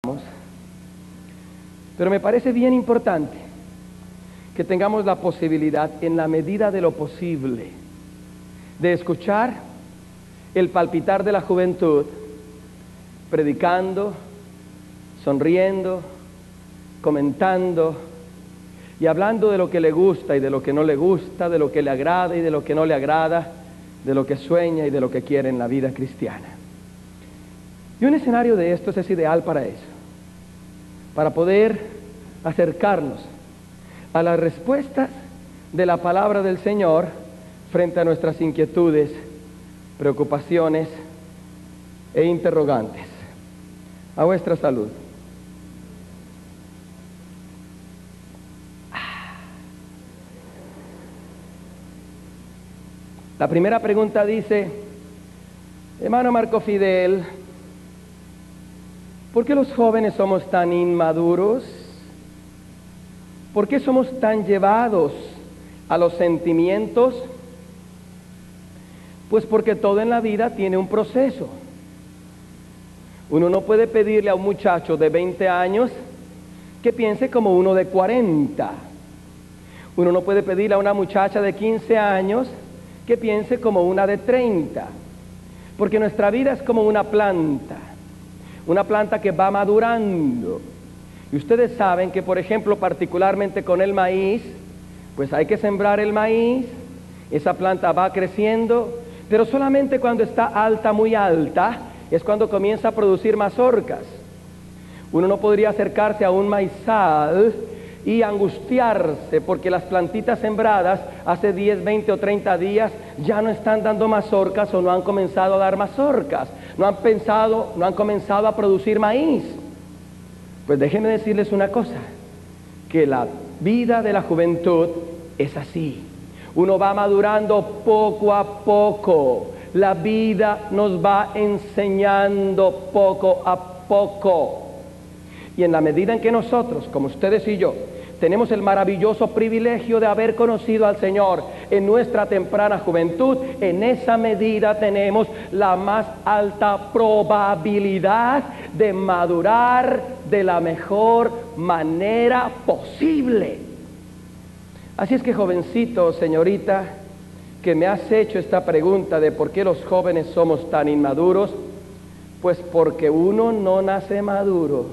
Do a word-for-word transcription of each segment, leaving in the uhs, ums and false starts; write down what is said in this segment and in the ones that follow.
Pero me parece bien importante que tengamos la posibilidad, en la medida de lo posible, de escuchar el palpitar de la juventud, predicando, sonriendo, comentando y hablando de lo que le gusta y de lo que no le gusta, de lo que le agrada y de lo que no le agrada, de lo que sueña y de lo que quiere en la vida cristiana. Y un escenario de estos es ideal para eso, para poder acercarnos a las respuestas de la palabra del Señor frente a nuestras inquietudes, preocupaciones e interrogantes. A vuestra salud. La primera pregunta dice: hermano Marco Fidel, ¿por qué los jóvenes somos tan inmaduros? ¿Por qué somos tan llevados a los sentimientos? Pues porque todo en la vida tiene un proceso. Uno no puede pedirle a un muchacho de veinte años que piense como uno de cuarenta. Uno no puede pedirle a una muchacha de quince años que piense como una de treinta. Porque nuestra vida es como una planta. Una planta que va madurando. Y ustedes saben que, por ejemplo, particularmente con el maíz, pues hay que sembrar el maíz, esa planta va creciendo, pero solamente cuando está alta, muy alta, es cuando comienza a producir mazorcas. Uno no podría acercarse a un maizal y angustiarse porque las plantitas sembradas hace diez, veinte o treinta días ya no están dando mazorcas o no han comenzado a dar mazorcas, no han pensado, no han comenzado a producir maíz. Pues déjenme decirles una cosa, que la vida de la juventud es así. Uno va madurando poco a poco. La vida nos va enseñando poco a poco. Y en la medida en que nosotros, como ustedes y yo, tenemos el maravilloso privilegio de haber conocido al Señor en nuestra temprana juventud, en esa medida tenemos la más alta probabilidad de madurar de la mejor manera posible. Así es que, jovencito, señorita, que me has hecho esta pregunta de por qué los jóvenes somos tan inmaduros, pues porque uno no nace maduro,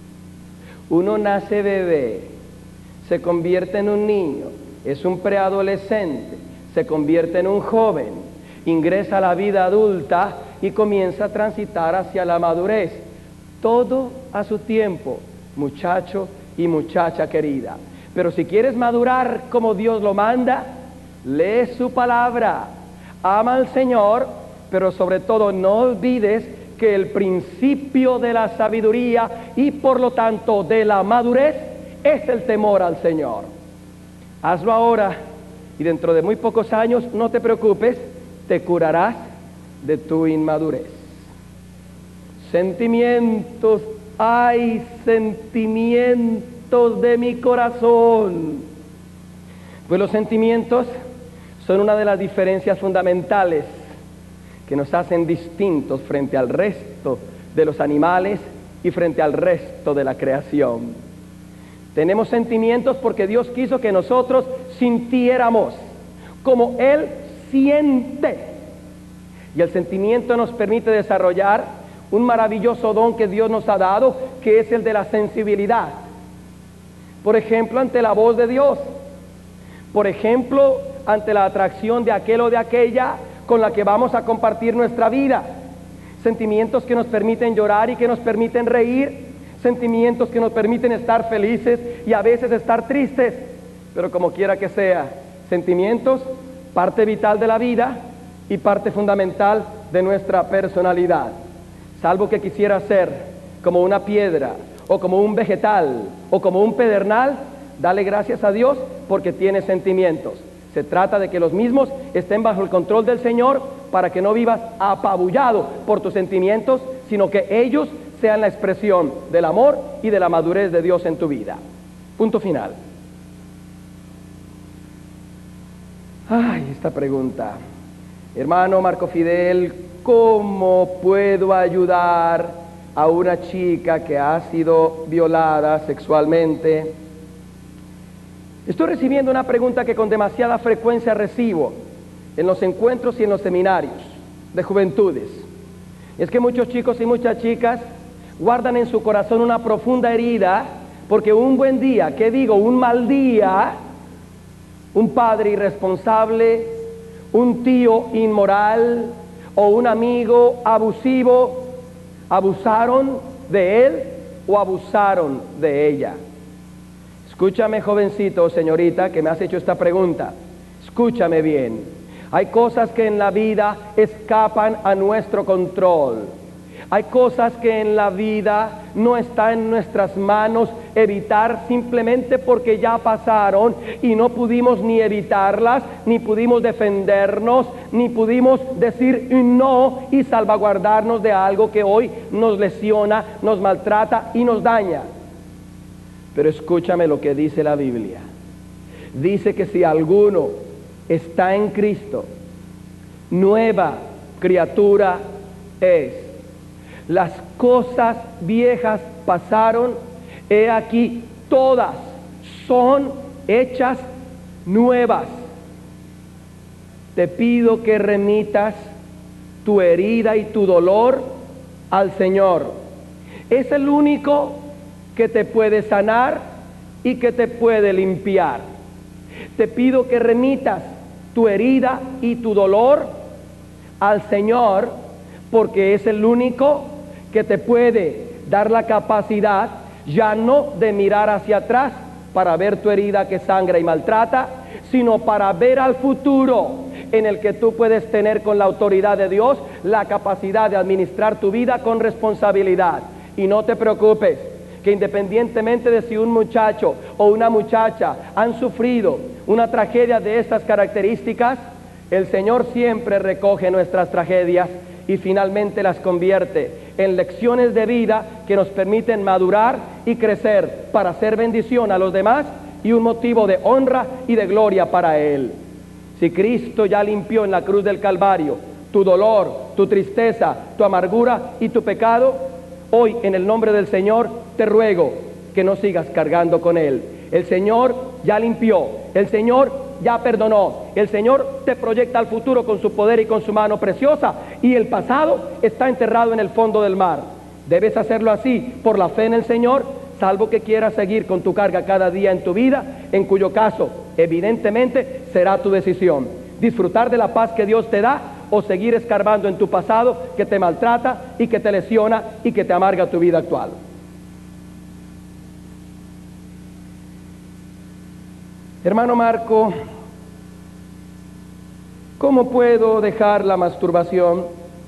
uno nace bebé, se convierte en un niño, es un preadolescente, se convierte en un joven, ingresa a la vida adulta y comienza a transitar hacia la madurez. Todo a su tiempo, muchacho y muchacha querida. Pero si quieres madurar como Dios lo manda, lee su palabra, ama al Señor, pero sobre todo no olvides que el principio de la sabiduría y por lo tanto de la madurez es el temor al Señor. Hazlo ahora y dentro de muy pocos años, no te preocupes, te curarás de tu inmadurez. Sentimientos, ay, sentimientos de mi corazón. Pues los sentimientos son una de las diferencias fundamentales que nos hacen distintos frente al resto de los animales y frente al resto de la creación. Tenemos sentimientos porque Dios quiso que nosotros sintiéramos como Él siente. Y el sentimiento nos permite desarrollar un maravilloso don que Dios nos ha dado, que es el de la sensibilidad. Por ejemplo, ante la voz de Dios. Por ejemplo, ante la atracción de aquel o de aquella con la que vamos a compartir nuestra vida. Sentimientos que nos permiten llorar y que nos permiten reír. Sentimientos que nos permiten estar felices y a veces estar tristes. Pero como quiera que sea, sentimientos, parte vital de la vida y parte fundamental de nuestra personalidad. Salvo que quisiera ser como una piedra, o como un vegetal, o como un pedernal, dale gracias a Dios porque tiene sentimientos. Se trata de que los mismos estén bajo el control del Señor para que no vivas apabullado por tus sentimientos, sino que ellos sean la expresión del amor y de la madurez de Dios en tu vida. Punto final. Ay, esta pregunta. Hermano Marco Fidel, ¿cómo puedo ayudar a una chica que ha sido violada sexualmente, estoy recibiendo una pregunta que con demasiada frecuencia recibo en los encuentros y en los seminarios de juventudes. Es que muchos chicos y muchas chicas guardan en su corazón una profunda herida porque un buen día, ¿qué digo? Un mal día, un padre irresponsable, un tío inmoral o un amigo abusivo abusaron de él o abusaron de ella. Escúchame, jovencito o señorita que me has hecho esta pregunta, escúchame bien. Hay cosas que en la vida escapan a nuestro control. Hay cosas que en la vida no está en nuestras manos evitar simplemente porque ya pasaron y no pudimos ni evitarlas, ni pudimos defendernos, ni pudimos decir no y salvaguardarnos de algo que hoy nos lesiona, nos maltrata y nos daña. Pero escúchame lo que dice la Biblia. Dice que si alguno está en Cristo, nueva criatura es. Las cosas viejas pasaron, he aquí, todas son hechas nuevas. Te pido que remitas tu herida y tu dolor al Señor. Es el único que te puede sanar y que te puede limpiar. Te pido que remitas tu herida y tu dolor al Señor, porque es el único que te puede dar la capacidad ya no de mirar hacia atrás para ver tu herida que sangra y maltrata, sino para ver al futuro en el que tú puedes tener con la autoridad de Dios la capacidad de administrar tu vida con responsabilidad. Y no te preocupes, que independientemente de si un muchacho o una muchacha han sufrido una tragedia de estas características, el Señor siempre recoge nuestras tragedias y finalmente las convierte en lecciones de vida que nos permiten madurar y crecer para hacer bendición a los demás y un motivo de honra y de gloria para Él. Si Cristo ya limpió en la cruz del Calvario tu dolor, tu tristeza, tu amargura y tu pecado, hoy en el nombre del Señor te ruego que no sigas cargando con Él. El Señor ya limpió, el Señor ya perdonó, el Señor te proyecta al futuro con su poder y con su mano preciosa, y el pasado está enterrado en el fondo del mar. Debes hacerlo así por la fe en el Señor, salvo que quieras seguir con tu carga cada día en tu vida, en cuyo caso evidentemente será tu decisión: disfrutar de la paz que Dios te da o seguir escarbando en tu pasado que te maltrata y que te lesiona y que te amarga tu vida actual. Hermano Marco, ¿cómo puedo dejar la masturbación?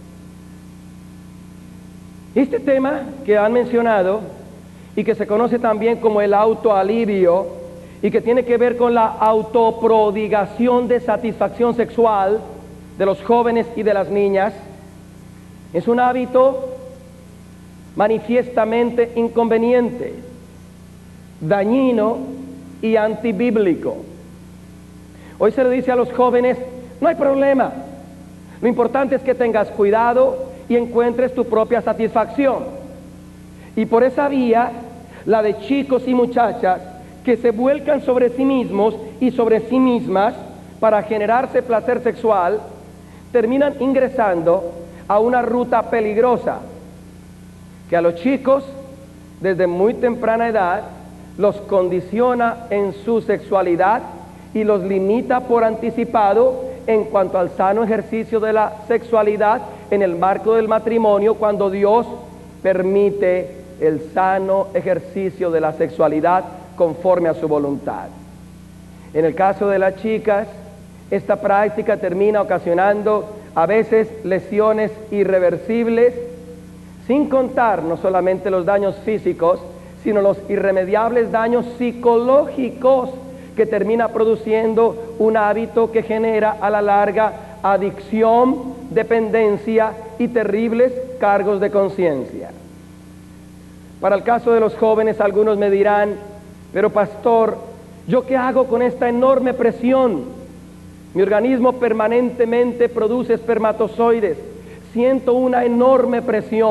Este tema que han mencionado y que se conoce también como el autoalivio y que tiene que ver con la autoprodigación de satisfacción sexual de los jóvenes y de las niñas, es un hábito manifiestamente inconveniente, dañino y antibíblico. Hoy se le dice a los jóvenes: no hay problema, lo importante es que tengas cuidado y encuentres tu propia satisfacción. Y por esa vía, la de chicos y muchachas que se vuelcan sobre sí mismos y sobre sí mismas para generarse placer sexual, terminan ingresando a una ruta peligrosa que a los chicos desde muy temprana edad los condiciona en su sexualidad y los limita por anticipado en cuanto al sano ejercicio de la sexualidad en el marco del matrimonio, cuando Dios permite el sano ejercicio de la sexualidad conforme a su voluntad. En el caso de las chicas, esta práctica termina ocasionando a veces lesiones irreversibles, sin contar no solamente los daños físicos, sino los irremediables daños psicológicos que termina produciendo un hábito que genera a la larga adicción, dependencia y terribles cargos de conciencia. Para el caso de los jóvenes, algunos me dirán: pero pastor, ¿yo qué hago con esta enorme presión? Mi organismo permanentemente produce espermatozoides, siento una enorme presión,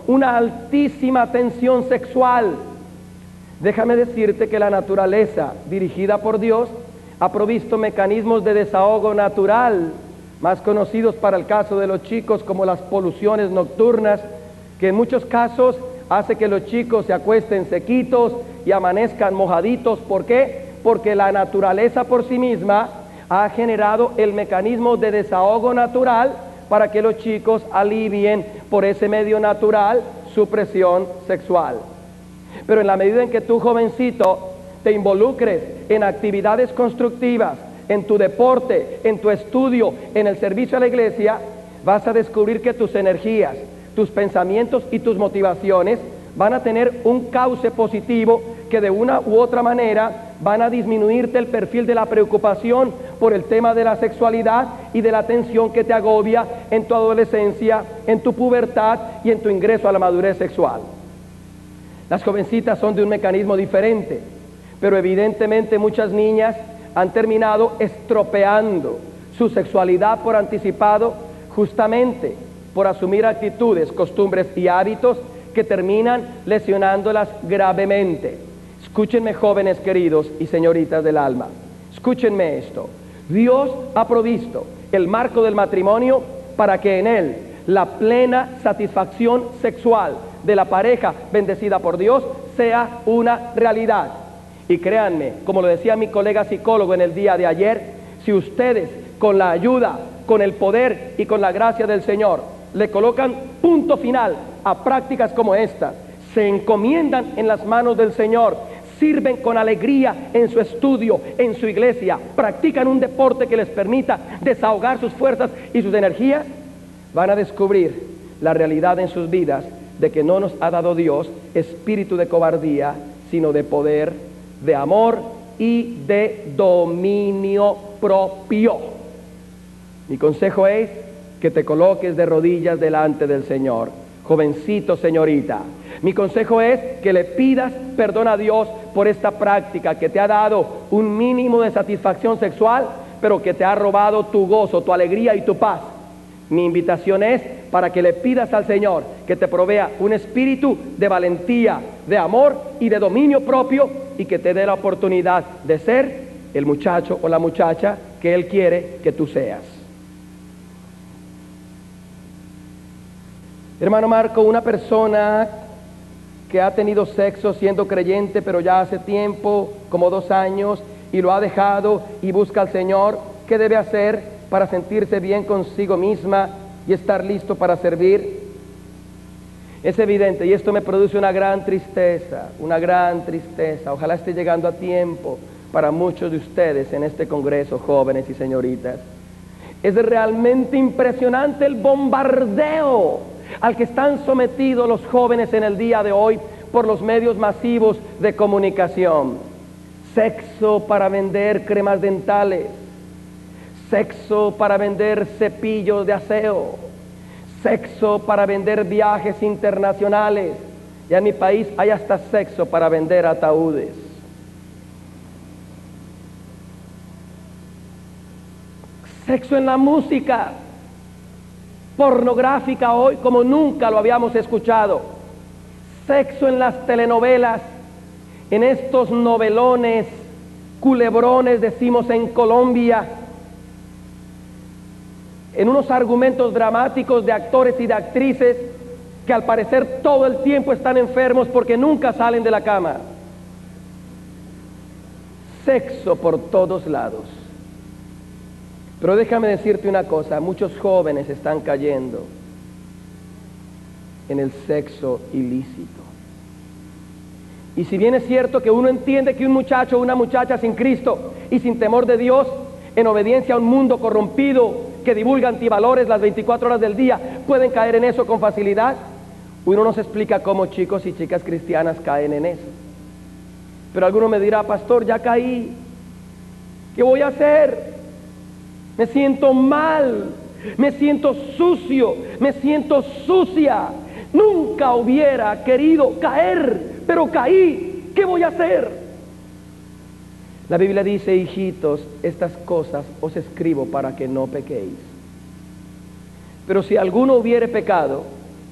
una altísima tensión sexual. Déjame decirte que la naturaleza dirigida por Dios ha provisto mecanismos de desahogo natural, más conocidos para el caso de los chicos como las poluciones nocturnas, que en muchos casos hace que los chicos se acuesten sequitos y amanezcan mojaditos. ¿Por qué? Porque la naturaleza por sí misma ha generado el mecanismo de desahogo natural para que los chicos alivien por ese medio natural su presión sexual. Pero en la medida en que tú, jovencito, te involucres en actividades constructivas, en tu deporte, en tu estudio, en el servicio a la iglesia, vas a descubrir que tus energías, tus pensamientos y tus motivaciones van a tener un cauce positivo que de una u otra manera van a disminuirte el perfil de la preocupación por el tema de la sexualidad y de la tensión que te agobia en tu adolescencia, en tu pubertad y en tu ingreso a la madurez sexual. Las jovencitas son de un mecanismo diferente, pero evidentemente muchas niñas han terminado estropeando su sexualidad por anticipado, justamente por asumir actitudes, costumbres y hábitos que terminan lesionándolas gravemente. Escúchenme, jóvenes queridos y señoritas del alma, escúchenme esto. Dios ha provisto el marco del matrimonio para que en él la plena satisfacción sexual de la pareja bendecida por Dios sea una realidad. Y créanme, como lo decía mi colega psicólogo en el día de ayer, si ustedes con la ayuda, con el poder y con la gracia del Señor le colocan punto final a prácticas como estas, se encomiendan en las manos del Señor, sirven con alegría en su estudio, en su iglesia, practican un deporte que les permita desahogar sus fuerzas y sus energías, van a descubrir la realidad en sus vidas de que no nos ha dado Dios espíritu de cobardía, sino de poder, de amor y de dominio propio. Mi consejo es que te coloques de rodillas delante del Señor. Jovencito, señorita, mi consejo es que le pidas perdón a Dios por esta práctica que te ha dado un mínimo de satisfacción sexual, pero que te ha robado tu gozo, tu alegría y tu paz. Mi invitación es para que le pidas al Señor que te provea un espíritu de valentía, de amor y de dominio propio, y que te dé la oportunidad de ser el muchacho o la muchacha que Él quiere que tú seas. Hermano Marco, una persona que ha tenido sexo siendo creyente, pero ya hace tiempo, como dos años, y lo ha dejado y busca al Señor, ¿qué debe hacer para sentirse bien consigo misma y estar listo para servir? Es evidente, y esto me produce una gran tristeza, una gran tristeza. Ojalá esté llegando a tiempo para muchos de ustedes en este congreso, jóvenes y señoritas. Es realmente impresionante el bombardeo al que están sometidos los jóvenes en el día de hoy por los medios masivos de comunicación. Sexo para vender cremas dentales, sexo para vender cepillos de aseo, sexo para vender viajes internacionales. Y en mi país hay hasta sexo para vender ataúdes. Sexo en la música pornográfica hoy como nunca lo habíamos escuchado. Sexo en las telenovelas, en estos novelones, culebrones decimos en Colombia, en unos argumentos dramáticos de actores y de actrices que al parecer todo el tiempo están enfermos porque nunca salen de la cama. Sexo por todos lados. Pero déjame decirte una cosa, muchos jóvenes están cayendo en el sexo ilícito. Y si bien es cierto que uno entiende que un muchacho o una muchacha sin Cristo y sin temor de Dios, en obediencia a un mundo corrompido que divulga antivalores las veinticuatro horas del día, pueden caer en eso con facilidad, uno no se explica cómo chicos y chicas cristianas caen en eso. Pero alguno me dirá, pastor, ya caí, ¿qué voy a hacer? Me siento mal, me siento sucio, me siento sucia. Nunca hubiera querido caer, pero caí. ¿Qué voy a hacer? La Biblia dice, hijitos, estas cosas os escribo para que no pequéis. Pero si alguno hubiere pecado,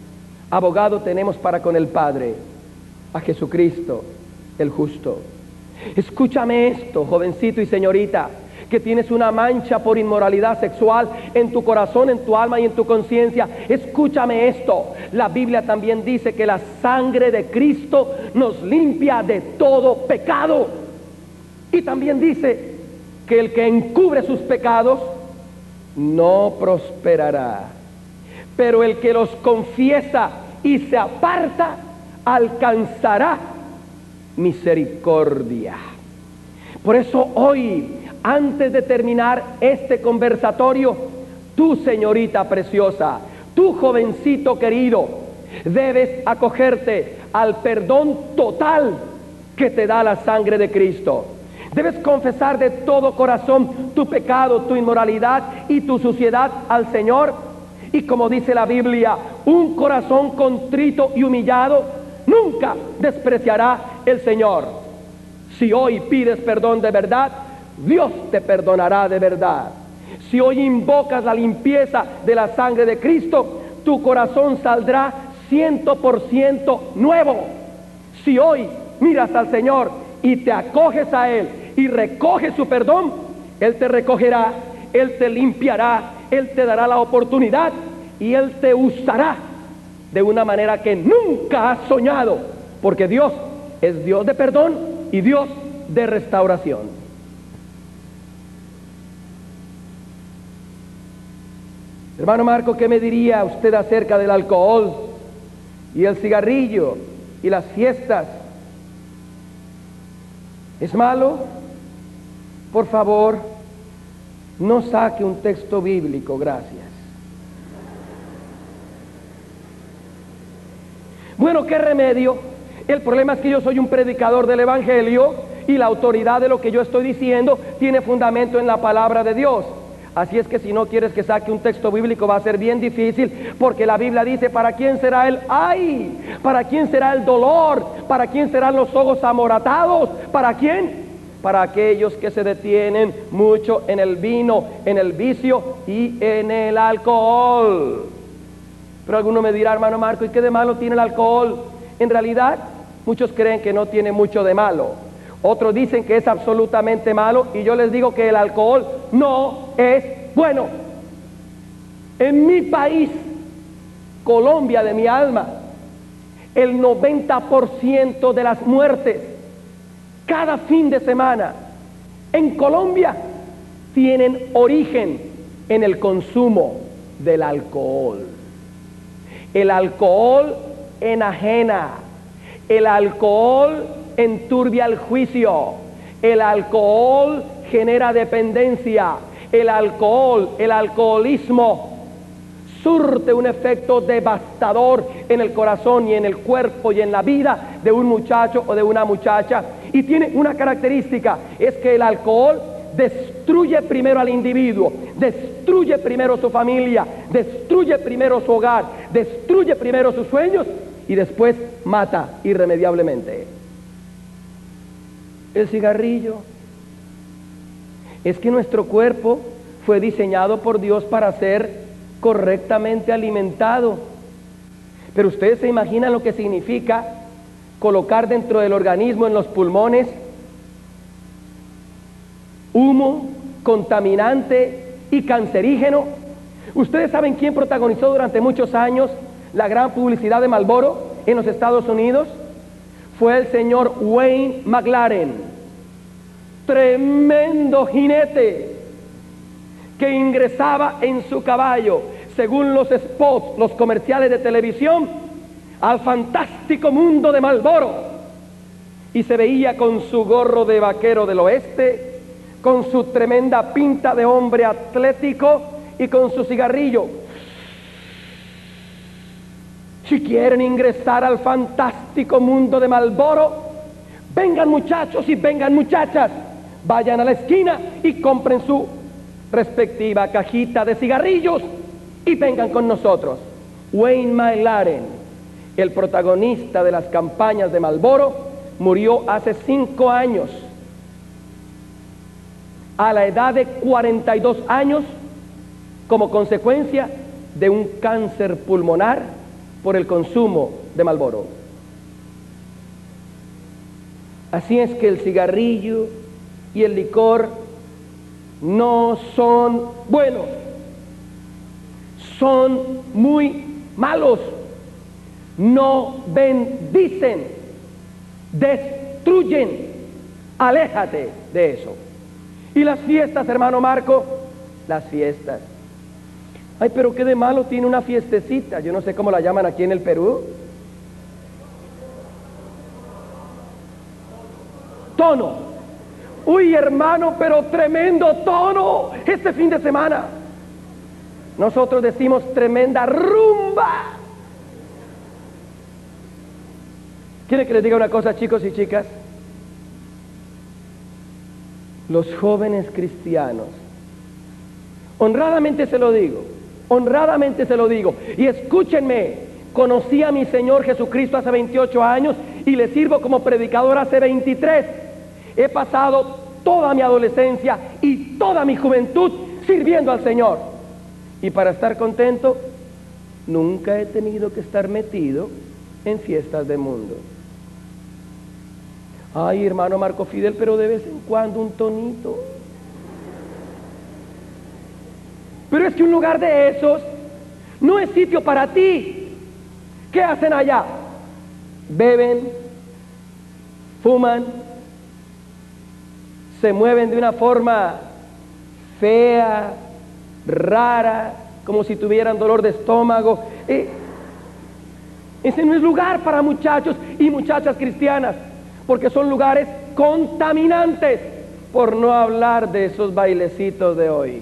Abogado tenemos para con el Padre, a Jesucristo, el justo. Escúchame esto, jovencito y señorita, que tienes una mancha por inmoralidad sexual en tu corazón, en tu alma y en tu conciencia. Escúchame esto. La Biblia también dice que la sangre de Cristo nos limpia de todo pecado. Y también dice que el que encubre sus pecados no prosperará, pero el que los confiesa y se aparta alcanzará misericordia. Por eso hoy, antes de terminar este conversatorio, tú, señorita preciosa, tú, jovencito querido, debes acogerte al perdón total que te da la sangre de Cristo. Debes confesar de todo corazón tu pecado, tu inmoralidad y tu suciedad al Señor. Y como dice la Biblia, un corazón contrito y humillado nunca despreciará el Señor. Si hoy pides perdón de verdad, Dios te perdonará de verdad. Si hoy invocas la limpieza de la sangre de Cristo, tu corazón saldrá ciento por ciento nuevo. Si hoy miras al Señor y te acoges a Él y recoges su perdón, Él te recogerá, Él te limpiará, Él te dará la oportunidad y Él te usará de una manera que nunca has soñado, porque Dios es Dios de perdón y Dios de restauración. Hermano Marco, ¿qué me diría usted acerca del alcohol y el cigarrillo y las fiestas? ¿Es malo? Por favor, no saque un texto bíblico, gracias. Bueno, ¿qué remedio? El problema es que yo soy un predicador del Evangelio y la autoridad de lo que yo estoy diciendo tiene fundamento en la palabra de Dios. Así es que si no quieres que saque un texto bíblico va a ser bien difícil, porque la Biblia dice: ¿para quién será el ay? ¿Para quién será el dolor? ¿Para quién serán los ojos amoratados? ¿Para quién? Para aquellos que se detienen mucho en el vino, en el vicio y en el alcohol. Pero alguno me dirá: hermano Marco, ¿y qué de malo tiene el alcohol? En realidad, muchos creen que no tiene mucho de malo. Otros dicen que es absolutamente malo, y yo les digo que el alcohol no es bueno. En mi país, Colombia de mi alma, el noventa por ciento de las muertes cada fin de semana en Colombia tienen origen en el consumo del alcohol. El alcohol enajena, el alcohol enturbia el juicio, el alcohol genera dependencia, el alcohol, el alcoholismo surte un efecto devastador en el corazón y en el cuerpo y en la vida de un muchacho o de una muchacha. Y tiene una característica, es que el alcohol destruye primero al individuo, destruye primero su familia, destruye primero su hogar, destruye primero sus sueños y después mata irremediablemente. El cigarrillo. Es que nuestro cuerpo fue diseñado por Dios para ser correctamente alimentado. Pero ustedes se imaginan lo que significa colocar dentro del organismo, en los pulmones, humo contaminante y cancerígeno. Ustedes saben quién protagonizó durante muchos años la gran publicidad de Marlboro en los Estados Unidos. Fue el señor Wayne McLaren, tremendo jinete que ingresaba en su caballo, según los spots, los comerciales de televisión, al fantástico mundo de Marlboro, y se veía con su gorro de vaquero del oeste, con su tremenda pinta de hombre atlético y con su cigarrillo. Si quieren ingresar al fantástico mundo de Marlboro, vengan muchachos y vengan muchachas, vayan a la esquina y compren su respectiva cajita de cigarrillos y vengan con nosotros. Wayne McLaren, el protagonista de las campañas de Marlboro, murió hace cinco años, a la edad de cuarenta y dos años, como consecuencia de un cáncer pulmonar por el consumo de Marlboro. Así es que el cigarrillo y el licor no son buenos, son muy malos, no bendicen, destruyen. Aléjate de eso. Y las fiestas, hermano Marco, las fiestas. Ay, pero qué de malo tiene una fiestecita, yo no sé cómo la llaman aquí en el Perú. Tono. Uy, hermano, pero tremendo tono este fin de semana. Nosotros decimos tremenda rumba. ¿Quieren que les diga una cosa, chicos y chicas? Los jóvenes cristianos, honradamente se lo digo, honradamente se lo digo, y escúchenme, conocí a mi Señor Jesucristo hace veintiocho años y le sirvo como predicador hace veintitrés. He pasado toda mi adolescencia y toda mi juventud sirviendo al Señor. Y para estar contento, nunca he tenido que estar metido en fiestas de mundo. Ay, hermano Marco Fidel, pero de vez en cuando un tonito. Pero es que un lugar de esos no es sitio para ti. ¿Qué hacen allá? Beben, fuman, se mueven de una forma fea, rara, como si tuvieran dolor de estómago. Eh, ese no es lugar para muchachos y muchachas cristianas, porque son lugares contaminantes, por no hablar de esos bailecitos de hoy,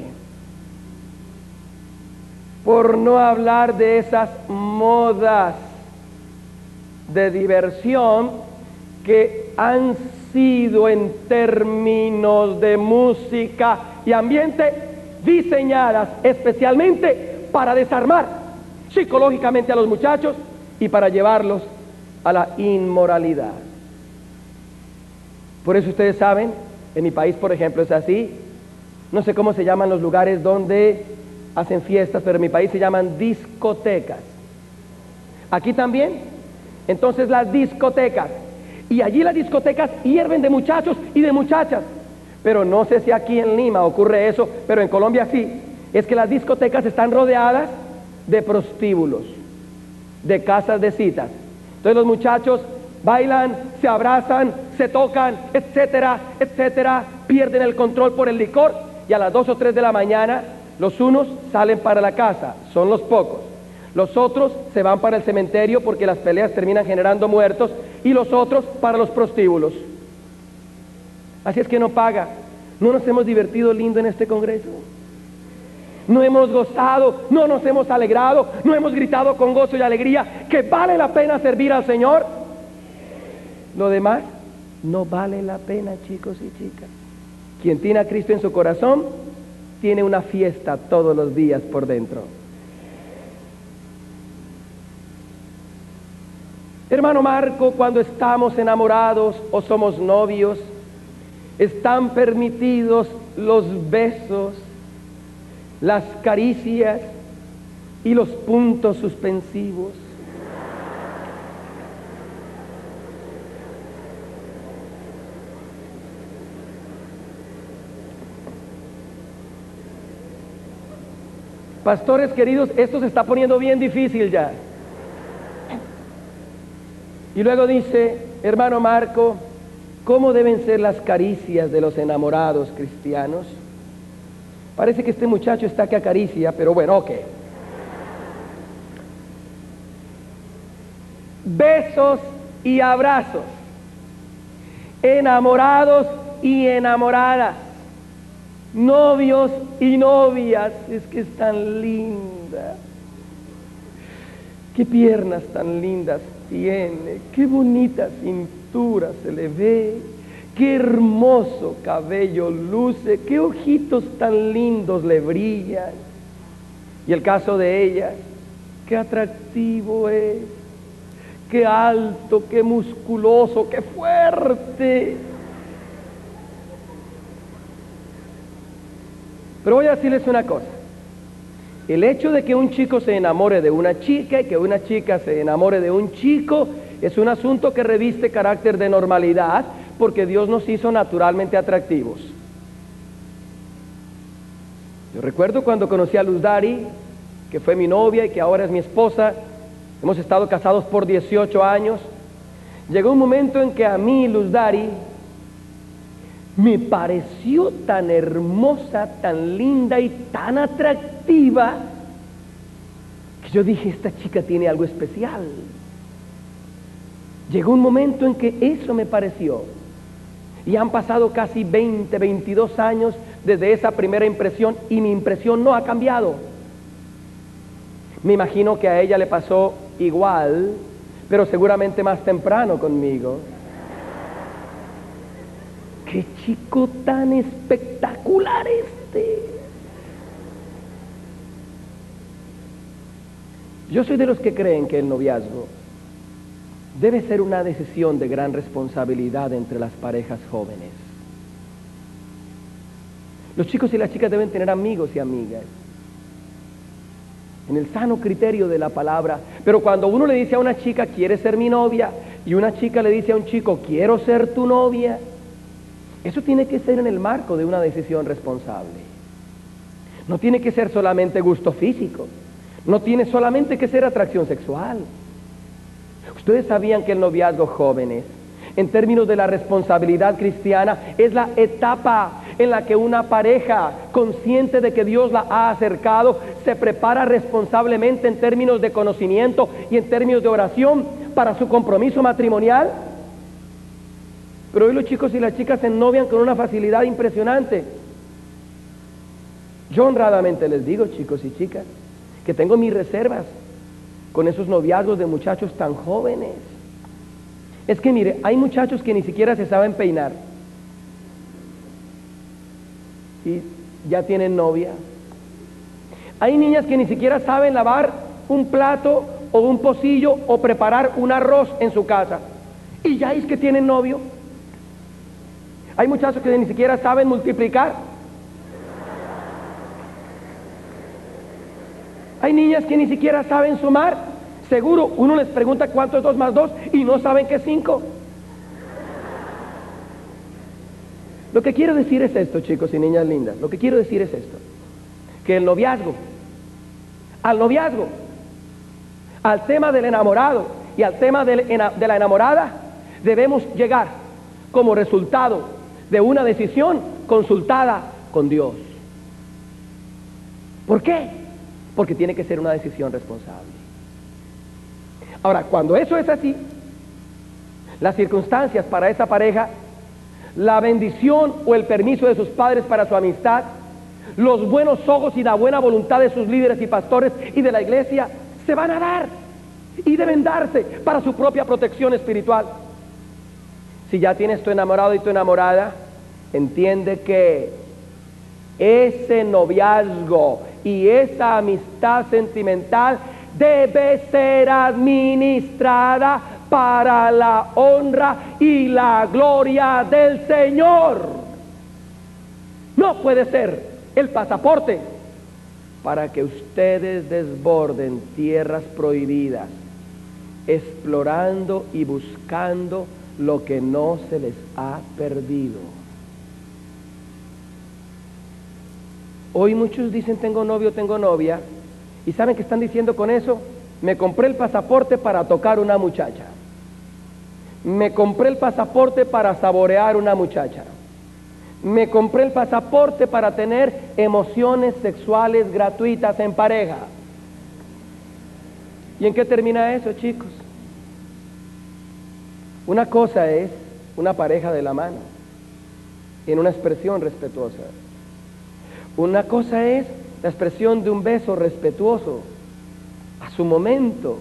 por no hablar de esas modas de diversión que han sido en términos de música y ambiente diseñadas especialmente para desarmar psicológicamente a los muchachos y para llevarlos a la inmoralidad. Por eso ustedes saben, en mi país por ejemplo es así, no sé cómo se llaman los lugares donde hacen fiestas, pero en mi país se llaman discotecas. Aquí también, entonces las discotecas, y allí las discotecas hierven de muchachos y de muchachas, pero no sé si aquí en Lima ocurre eso, pero en Colombia sí, es que las discotecas están rodeadas de prostíbulos, de casas de citas. Entonces los muchachos bailan, se abrazan, se tocan, etcétera, etcétera, pierden el control por el licor y a las dos o tres de la mañana los unos salen para la casa, son los pocos. Los otros se van para el cementerio porque las peleas terminan generando muertos y los otros para los prostíbulos. Así es que no paga. ¿No nos hemos divertido lindo en este congreso? ¿No hemos gozado? ¿No nos hemos alegrado? ¿No hemos gritado con gozo y alegría que vale la pena servir al Señor? Lo demás no vale la pena, chicos y chicas. Quien tiene a Cristo en su corazón tiene una fiesta todos los días por dentro. Hermano Marco, cuando estamos enamorados o somos novios, están permitidos los besos, las caricias y los puntos suspensivos. Pastores queridos, esto se está poniendo bien difícil ya. Y luego dice, hermano Marco, ¿cómo deben ser las caricias de los enamorados cristianos? Parece que este muchacho está que acaricia, pero bueno, ok. Besos y abrazos, enamorados y enamoradas, novios y novias. Es que es tan linda. Qué piernas tan lindas tiene, qué bonita cintura se le ve, qué hermoso cabello luce, qué ojitos tan lindos le brillan. Y el caso de ella, qué atractivo es, qué alto, qué musculoso, qué fuerte. Pero voy a decirles una cosa, El hecho de que un chico se enamore de una chica y que una chica se enamore de un chico es un asunto que reviste carácter de normalidad porque Dios nos hizo naturalmente atractivos. Yo recuerdo cuando conocí a Luz Dari, que fue mi novia y que ahora es mi esposa. Hemos estado casados por dieciocho años. Llegó un momento en que a mí, Luz Dari, me pareció tan hermosa, tan linda y tan atractiva que yo dije, esta chica tiene algo especial. Llegó un momento en que eso me pareció. Y han pasado casi veinte, veintidós años desde esa primera impresión y mi impresión no ha cambiado. Me imagino que a ella le pasó igual, pero seguramente más temprano conmigo. ¡Qué chico tan espectacular este! Yo soy de los que creen que el noviazgo debe ser una decisión de gran responsabilidad entre las parejas jóvenes. Los chicos y las chicas deben tener amigos y amigas, en el sano criterio de la palabra. Pero cuando uno le dice a una chica, ¿quieres ser mi novia? Y una chica le dice a un chico, quiero ser tu novia, eso tiene que ser en el marco de una decisión responsable. No tiene que ser solamente gusto físico, no tiene solamente que ser atracción sexual. Ustedes sabían que el noviazgo, jóvenes, en términos de la responsabilidad cristiana, es la etapa en la que una pareja, consciente de que Dios la ha acercado, se prepara responsablemente en términos de conocimiento y en términos de oración para su compromiso matrimonial. Pero hoy los chicos y las chicas se ennovian con una facilidad impresionante. Yo honradamente les digo, chicos y chicas, que tengo mis reservas con esos noviazgos de muchachos tan jóvenes. Es que mire, hay muchachos que ni siquiera se saben peinar y ya tienen novia. Hay niñas que ni siquiera saben lavar un plato o un pocillo o preparar un arroz en su casa y ya es que tienen novio. Hay muchachos que ni siquiera saben multiplicar. Hay niñas que ni siquiera saben sumar. Seguro, uno les pregunta cuánto es dos más dos y no saben qué es cinco. Lo que quiero decir es esto, chicos y niñas lindas. Lo que quiero decir es esto. Que el noviazgo, al noviazgo, al tema del enamorado y al tema de la enamorada, debemos llegar como resultado de una decisión consultada con Dios. ¿Por qué? Porque tiene que ser una decisión responsable. Ahora, cuando eso es así, las circunstancias para esa pareja, la bendición o el permiso de sus padres para su amistad, los buenos ojos y la buena voluntad de sus líderes y pastores y de la iglesia, se van a dar y deben darse para su propia protección espiritual. Si ya tienes tu enamorado y tu enamorada, entiende que ese noviazgo y esa amistad sentimental debe ser administrada para la honra y la gloria del Señor. No puede ser el pasaporte para que ustedes desborden tierras prohibidas, explorando y buscando lo que no se les ha perdido. Hoy muchos dicen tengo novio, tengo novia, y ¿saben qué están diciendo con eso? Me compré el pasaporte para tocar una muchacha. Me compré el pasaporte para saborear una muchacha. Me compré el pasaporte para tener emociones sexuales gratuitas en pareja. ¿Y en qué termina eso, chicos? Una cosa es una pareja de la mano, en una expresión respetuosa. Una cosa es la expresión de un beso respetuoso, a su momento.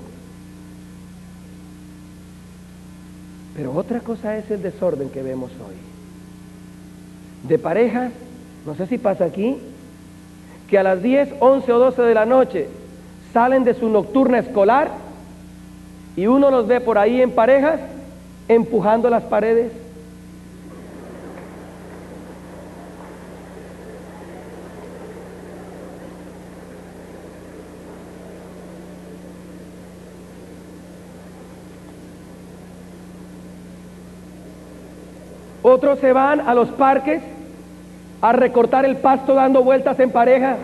Pero otra cosa es el desorden que vemos hoy. De parejas, no sé si pasa aquí, que a las diez, once o doce de la noche salen de su nocturna escolar y uno los ve por ahí en parejas empujando las paredes. Otros se van a los parques a recortar el pasto dando vueltas en pareja.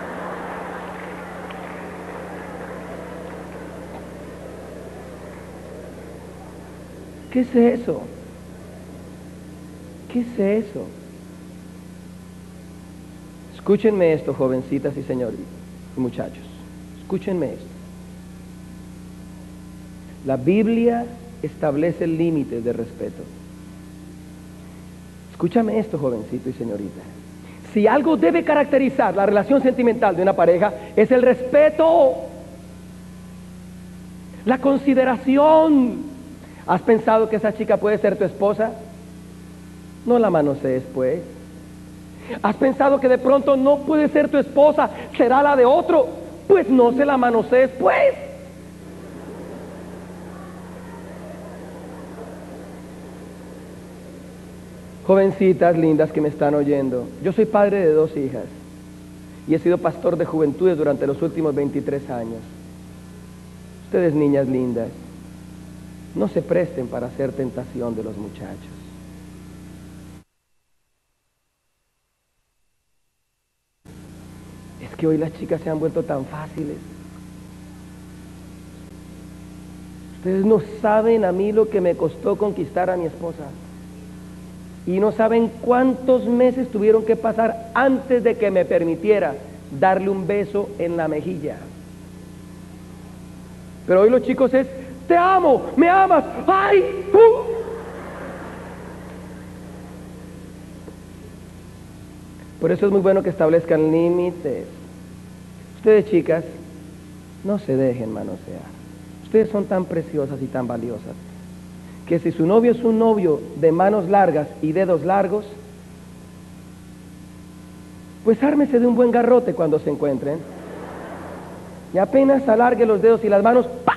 ¿Qué es eso? ¿Qué es eso? Escúchenme esto, jovencitas y señoritas y muchachos. Escúchenme esto. La Biblia establece límites de respeto. Escúchame esto, jovencito y señorita. Si algo debe caracterizar la relación sentimental de una pareja, es el respeto, la consideración. ¿Has pensado que esa chica puede ser tu esposa? No la manosees, pues. ¿Has pensado que de pronto no puede ser tu esposa, será la de otro? Pues no se la manosees, pues. Jovencitas lindas que me están oyendo, yo soy padre de dos hijas y he sido pastor de juventudes durante los últimos veintitrés años. Ustedes, niñas lindas, no se presten para hacer tentación de los muchachos. Es que hoy las chicas se han vuelto tan fáciles. Ustedes no saben a mí lo que me costó conquistar a mi esposa. Y no saben cuántos meses tuvieron que pasar antes de que me permitiera darle un beso en la mejilla. Pero hoy los chicos es, te amo, me amas, ay, tú. Por eso es muy bueno que establezcan límites. Ustedes, chicas, no se dejen manosear. Ustedes son tan preciosas y tan valiosas que si su novio es un novio de manos largas y dedos largos, pues ármese de un buen garrote cuando se encuentren y apenas alargue los dedos y las manos, ¡pa!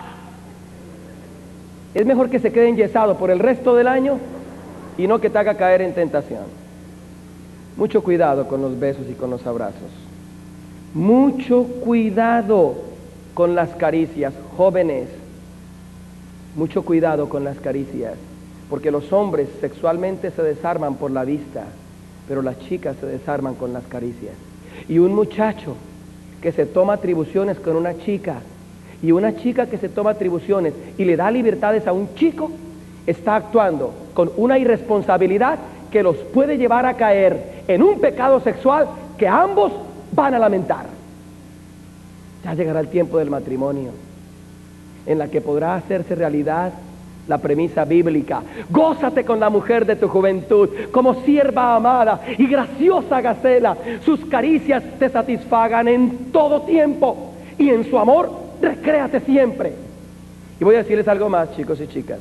Es mejor que se quede enyesado por el resto del año y no que te haga caer en tentación. Mucho cuidado con los besos y con los abrazos. Mucho cuidado con las caricias, jóvenes. Mucho cuidado con las caricias, porque los hombres sexualmente se desarman por la vista, pero las chicas se desarman con las caricias. Y un muchacho que se toma atribuciones con una chica, y una chica que se toma atribuciones y le da libertades a un chico, está actuando con una irresponsabilidad que los puede llevar a caer en un pecado sexual que ambos van a lamentar. Ya llegará el tiempo del matrimonio, en la que podrá hacerse realidad la premisa bíblica: gózate con la mujer de tu juventud como sierva amada y graciosa gacela, sus caricias te satisfagan en todo tiempo y en su amor recréate siempre. Y voy a decirles algo más, chicos y chicas.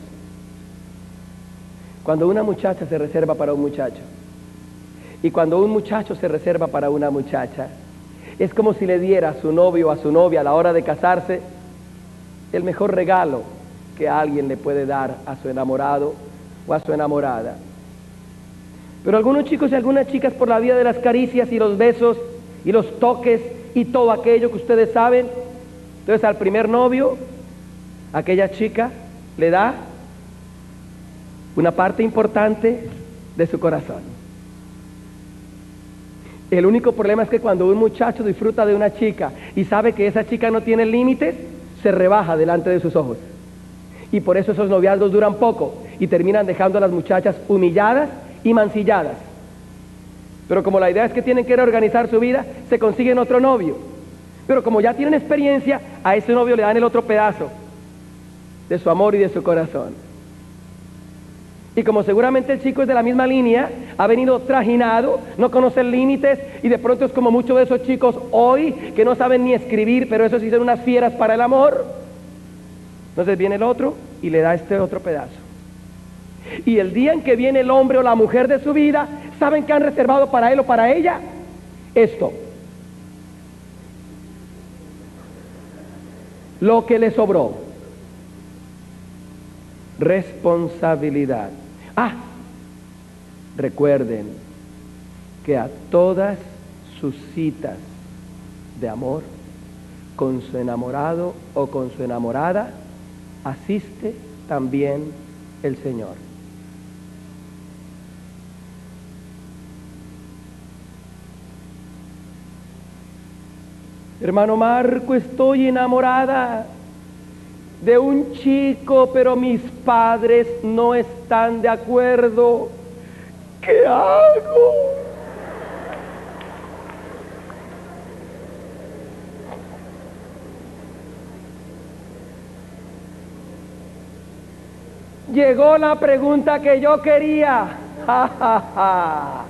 Cuando una muchacha se reserva para un muchacho y cuando un muchacho se reserva para una muchacha, es como si le diera a su novio o a su novia a la hora de casarse el mejor regalo que alguien le puede dar a su enamorado o a su enamorada. Pero algunos chicos y algunas chicas, por la vía de las caricias y los besos y los toques y todo aquello que ustedes saben, entonces al primer novio, aquella chica le da una parte importante de su corazón. El único problema es que cuando un muchacho disfruta de una chica y sabe que esa chica no tiene límites, se rebaja delante de sus ojos. Y por eso esos noviazgos duran poco y terminan dejando a las muchachas humilladas y mancilladas. Pero como la idea es que tienen que reorganizar su vida, se consiguen otro novio. Pero como ya tienen experiencia, a ese novio le dan el otro pedazo de su amor y de su corazón. Y como seguramente el chico es de la misma línea, ha venido trajinado, no conoce límites, y de pronto es como muchos de esos chicos hoy que no saben ni escribir, pero esos sí son unas fieras para el amor. Entonces viene el otro y le da este otro pedazo. Y el día en que viene el hombre o la mujer de su vida, ¿saben qué han reservado para él o para ella? Esto. Lo que le sobró. Responsabilidad. Ah, recuerden que a todas sus citas de amor con su enamorado o con su enamorada asiste también el Señor. Hermano Marco, estoy enamorada de un chico, pero mis padres no están de acuerdo. ¿Qué hago? Llegó la pregunta que yo quería. Ja, ja, ja.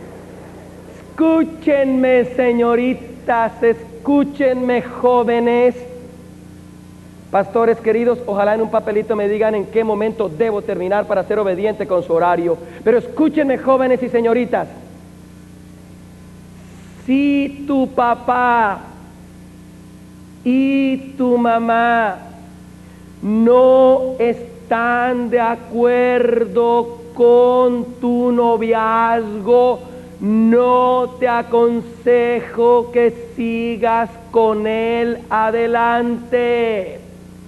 Escúchenme, señoritas, escúchenme, jóvenes. Pastores queridos, ojalá en un papelito me digan en qué momento debo terminar para ser obediente con su horario. Pero escúchenme, jóvenes y señoritas. Si tu papá y tu mamá no están de acuerdo con tu noviazgo, no te aconsejo que sigas con él adelante.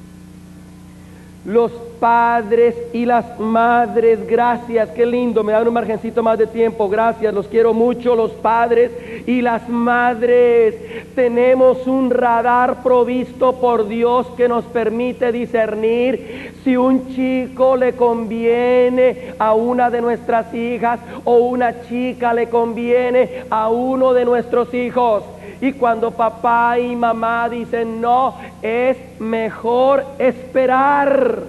Los padres y las madres, gracias, qué lindo, me dan un margencito más de tiempo, gracias, los quiero mucho, los padres y las madres. Tenemos un radar provisto por Dios que nos permite discernir si un chico le conviene a una de nuestras hijas o una chica le conviene a uno de nuestros hijos. Y cuando papá y mamá dicen no, es mejor esperar.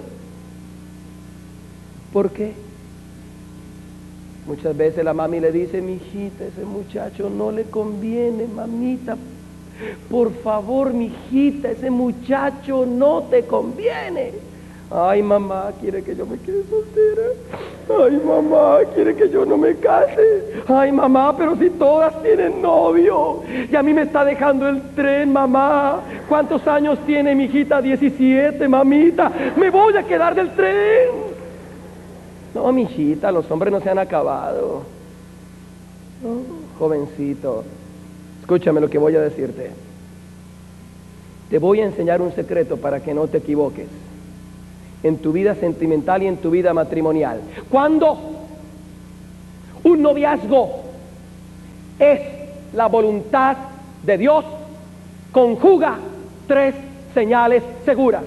¿Por qué? Muchas veces la mami le dice, mi hijita, ese muchacho no le conviene, mamita. Por favor, mi hijita, ese muchacho no te conviene. Ay, mamá, quiere que yo me quede soltera. Ay, mamá, quiere que yo no me case. Ay, mamá, pero si todas tienen novio. Y a mí me está dejando el tren, mamá. ¿Cuántos años tiene mi hijita? diecisiete, mamita. Me voy a quedar del tren. No, mi hijita, los hombres no se han acabado. No, jovencito, escúchame lo que voy a decirte. Te voy a enseñar un secreto para que no te equivoques en tu vida sentimental y en tu vida matrimonial. Cuando un noviazgo es la voluntad de Dios, conjuga tres señales seguras.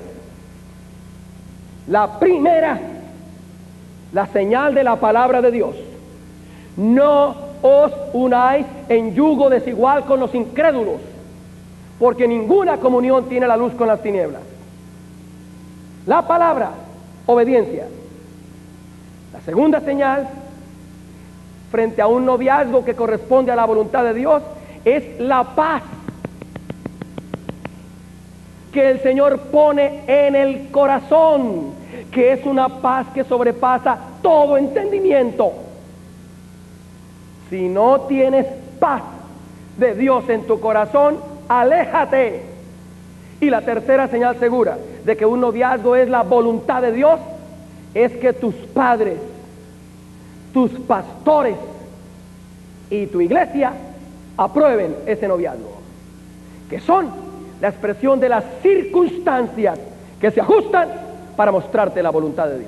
La primera, la señal de la palabra de Dios: no os unáis en yugo desigual con los incrédulos, porque ninguna comunión tiene la luz con las tinieblas. La palabra, obediencia. La segunda señal frente a un noviazgo que corresponde a la voluntad de Dios es la paz que el Señor pone en el corazón, que es una paz que sobrepasa todo entendimiento. Si no tienes paz de Dios en tu corazón, aléjate. Y la tercera señal segura de que un noviazgo es la voluntad de Dios es que tus padres, tus pastores y tu iglesia aprueben ese noviazgo, que son la expresión de las circunstancias que se ajustan para mostrarte la voluntad de Dios.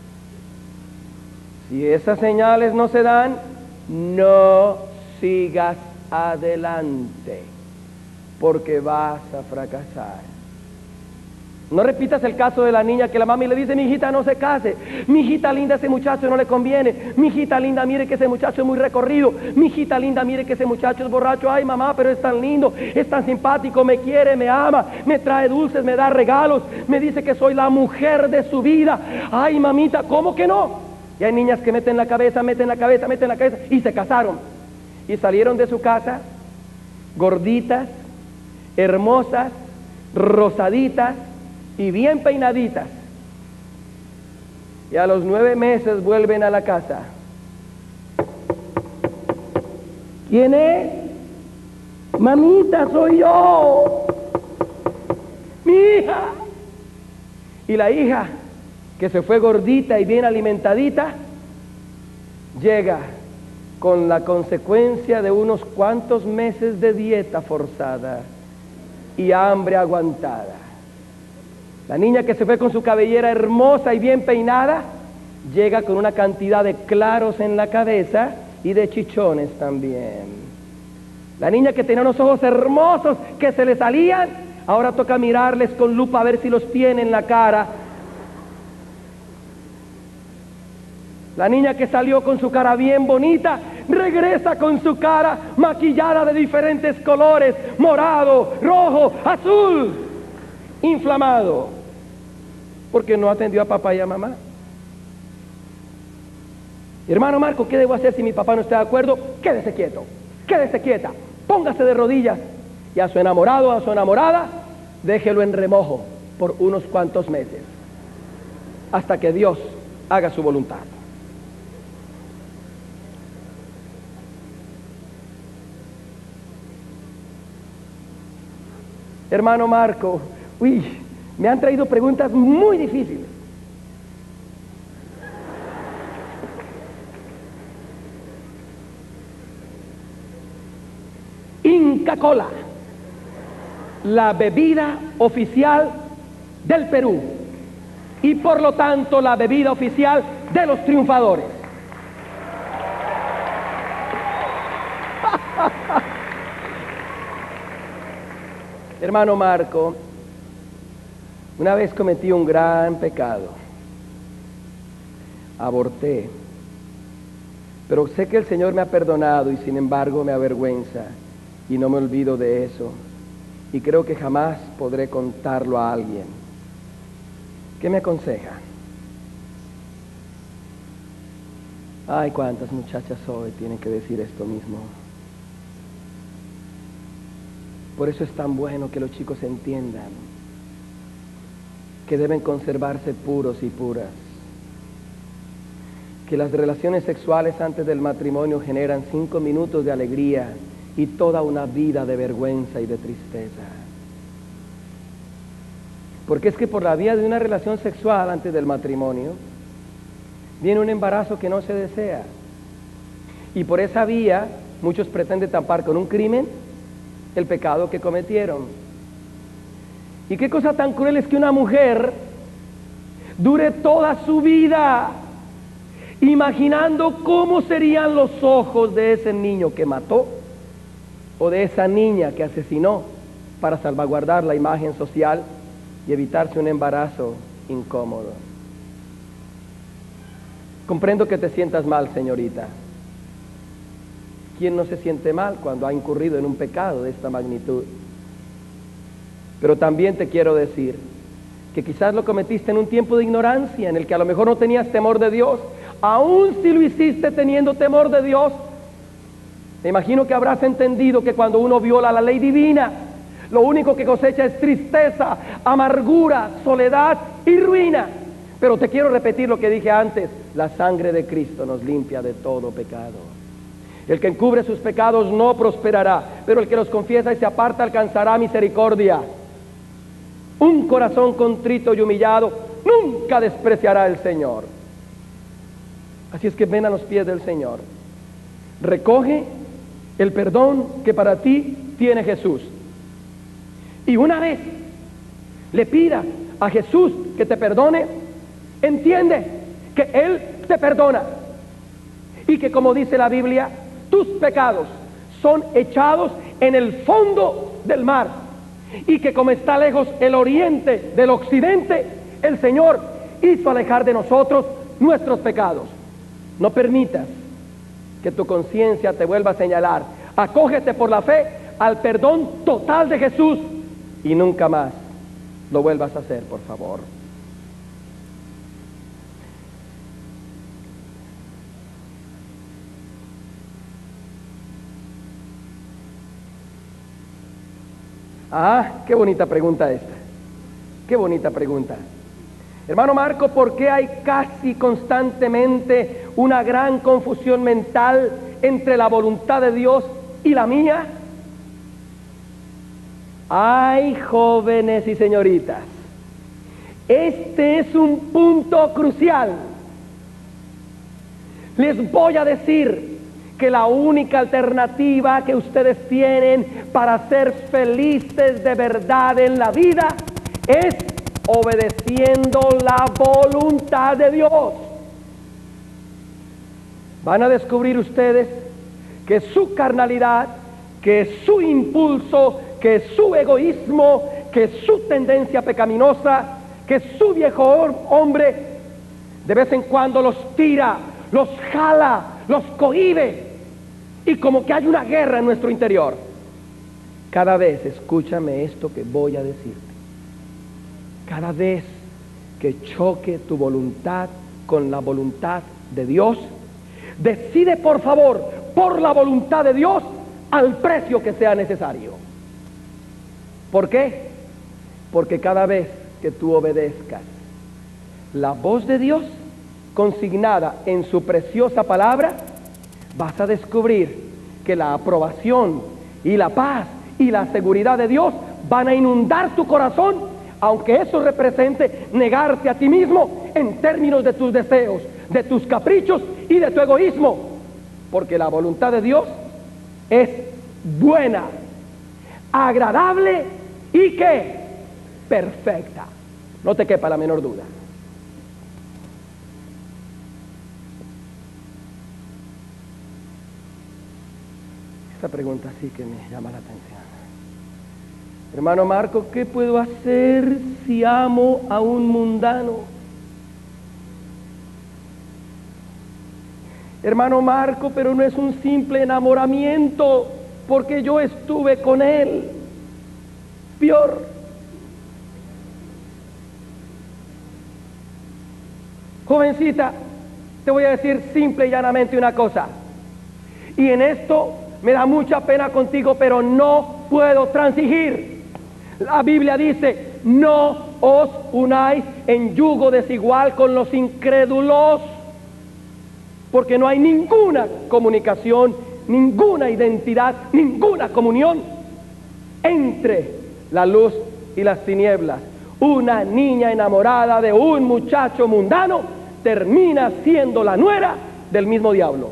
Si esas señales no se dan, no sigas adelante, porque vas a fracasar. No repitas el caso de la niña que la mami le dice, mi hijita no se case, mi hijita linda, ese muchacho no le conviene, mi hijita linda, mire que ese muchacho es muy recorrido, mi hijita linda, mire que ese muchacho es borracho, ay mamá, pero es tan lindo, es tan simpático, me quiere, me ama, me trae dulces, me da regalos, me dice que soy la mujer de su vida, ay mamita, ¿cómo que no? Y hay niñas que meten la cabeza, meten la cabeza, meten la cabeza y se casaron y salieron de su casa gorditas, hermosas, rosaditas y bien peinaditas, y a los nueve meses vuelven a la casa. ¿Quién es? Mamita, soy yo, mi hija. Y la hija, que se fue gordita y bien alimentadita, llega con la consecuencia de unos cuantos meses de dieta forzada y hambre aguantada. La niña que se fue con su cabellera hermosa y bien peinada, llega con una cantidad de claros en la cabeza y de chichones también. La niña que tenía unos ojos hermosos que se le salían, ahora toca mirarles con lupa a ver si los tiene en la cara. La niña que salió con su cara bien bonita, regresa con su cara maquillada de diferentes colores, morado, rojo, azul, inflamado, porque no atendió a papá y a mamá. Hermano Marco, ¿qué debo hacer si mi papá no está de acuerdo? Quédese quieto, quédese quieta, póngase de rodillas y a su enamorado o a su enamorada, déjelo en remojo por unos cuantos meses, hasta que Dios haga su voluntad. Hermano Marco, uy, me han traído preguntas muy difíciles. Inca Kola, la bebida oficial del Perú y por lo tanto la bebida oficial de los triunfadores. Hermano Marco, una vez cometí un gran pecado. Aborté. Pero sé que el Señor me ha perdonado y sin embargo me avergüenza y no me olvido de eso. Y creo que jamás podré contarlo a alguien. ¿Qué me aconseja? Ay, cuántas muchachas hoy tienen que decir esto mismo. Por eso es tan bueno que los chicos entiendan que deben conservarse puros y puras, que las relaciones sexuales antes del matrimonio generan cinco minutos de alegría y toda una vida de vergüenza y de tristeza. Porque es que por la vía de una relación sexual antes del matrimonio viene un embarazo que no se desea, y por esa vía muchos pretenden tapar con un crimen el pecado que cometieron. Y qué cosa tan cruel es que una mujer dure toda su vida imaginando cómo serían los ojos de ese niño que mató o de esa niña que asesinó para salvaguardar la imagen social y evitarse un embarazo incómodo. Comprendo que te sientas mal, señorita. ¿Quién no se siente mal cuando ha incurrido en un pecado de esta magnitud? Pero también te quiero decir que quizás lo cometiste en un tiempo de ignorancia, en el que a lo mejor no tenías temor de Dios. Aún si lo hiciste teniendo temor de Dios, me imagino que habrás entendido que cuando uno viola la ley divina, lo único que cosecha es tristeza, amargura, soledad y ruina. Pero te quiero repetir lo que dije antes: la sangre de Cristo nos limpia de todo pecado. El que encubre sus pecados no prosperará, pero el que los confiesa y se aparta alcanzará misericordia. Un corazón contrito y humillado nunca despreciará el Señor. Así es que ven a los pies del Señor. Recoge el perdón que para ti tiene Jesús. Y una vez le pida a Jesús que te perdone, entiende que Él te perdona. Y que, como dice la Biblia, tus pecados son echados en el fondo del mar, y que como está lejos el oriente del occidente, el Señor hizo alejar de nosotros nuestros pecados. No permitas que tu conciencia te vuelva a señalar. Acógete por la fe al perdón total de Jesús y nunca más lo vuelvas a hacer, por favor. Ah, qué bonita pregunta esta. Qué bonita pregunta. Hermano Marco, ¿por qué hay casi constantemente una gran confusión mental entre la voluntad de Dios y la mía? Ay, jóvenes y señoritas, este es un punto crucial. Les voy a decir que la única alternativa que ustedes tienen para ser felices de verdad en la vida es obedeciendo la voluntad de Dios. Van a descubrir ustedes que su carnalidad, que su impulso, que su egoísmo, que su tendencia pecaminosa, que su viejo hombre de vez en cuando los tira, los jala, los cohíbe, y como que hay una guerra en nuestro interior. Cada vez, escúchame esto que voy a decirte, cada vez que choque tu voluntad con la voluntad de Dios, decide por favor, por la voluntad de Dios, al precio que sea necesario. ¿Por qué? Porque cada vez que tú obedezcas la voz de Dios consignada en su preciosa palabra, vas a descubrir que la aprobación y la paz y la seguridad de Dios van a inundar tu corazón, aunque eso represente negarte a ti mismo en términos de tus deseos, de tus caprichos y de tu egoísmo, porque la voluntad de Dios es buena, agradable y que perfecta. No te quepa la menor duda. Esta pregunta sí que me llama la atención. Hermano Marco, ¿qué puedo hacer si amo a un mundano? Hermano Marco, pero no es un simple enamoramiento, porque yo estuve con él. Peor. Jovencita, te voy a decir simple y llanamente una cosa. Y en esto me da mucha pena contigo, pero no puedo transigir. La Biblia dice, no os unáis en yugo desigual con los incrédulos, porque no hay ninguna comunicación, ninguna identidad, ninguna comunión entre la luz y las tinieblas. Una niña enamorada de un muchacho mundano termina siendo la nuera del mismo diablo.